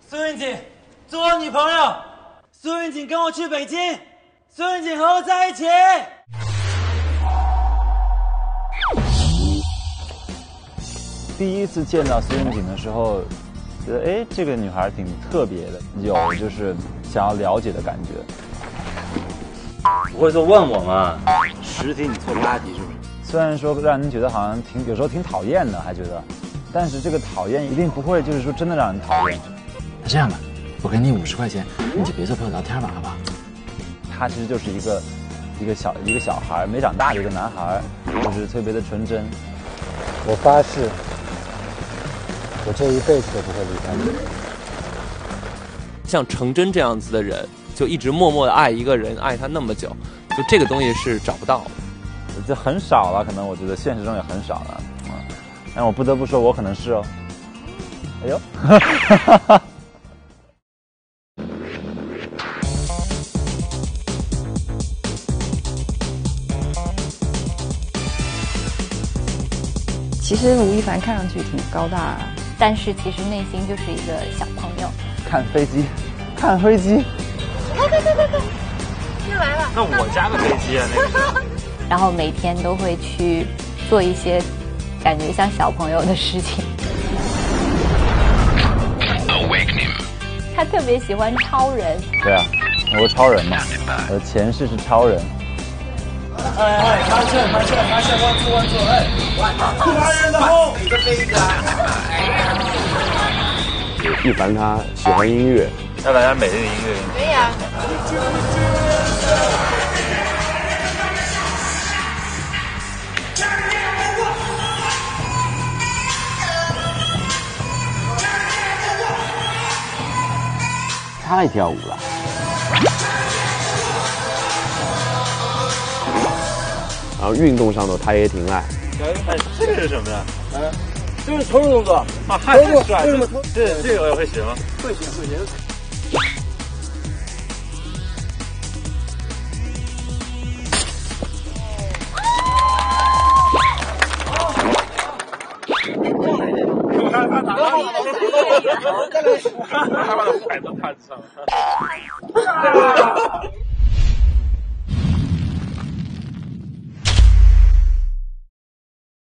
苏云锦，做我女朋友。苏云锦跟我去北京，苏云锦和我在一起。 第一次见到苏云锦的时候，觉得哎，这个女孩挺特别的，有就是想要了解的感觉。 不会说问我吗？10题你错8题是不是？ 虽然说让人觉得好像有时候挺讨厌的，还觉得，但是这个讨厌一定不会就是说真的让人讨厌。 那这样吧，我给你50块钱，你就别做陪我聊天了，好不好？ 他其实就是一个小孩，没长大的一个男孩，就是特别的纯真。 我发誓，我这一辈子都不会离开你。 像程真这样子的人，就一直默默的爱一个人，爱他那么久，就这个东西是找不到的。 这很少了，可能我觉得现实中也很少了。但我不得不说，我可能是哦。哎呦， 其实吴亦凡看上去挺高大，但是其实内心就是一个小朋友。 看飞机，看飞机。 对，又来了。 那我家的飞机啊，那个。 然后每天都会去做一些感觉像小朋友的事情。他特别喜欢超人。 对啊，我是超人嘛，我的前世是超人。 哎，发射，关注，哎，华人的后，一个飞机啊。 亦凡他喜欢音乐， 要来点美丽的音乐。 可以啊。 他爱跳舞了。然后运动上头他也挺爱。 哎，这个是什么呀？ 这是投入动作啊，太帅了！这个我也会行。 会行。 他把他甩到他上。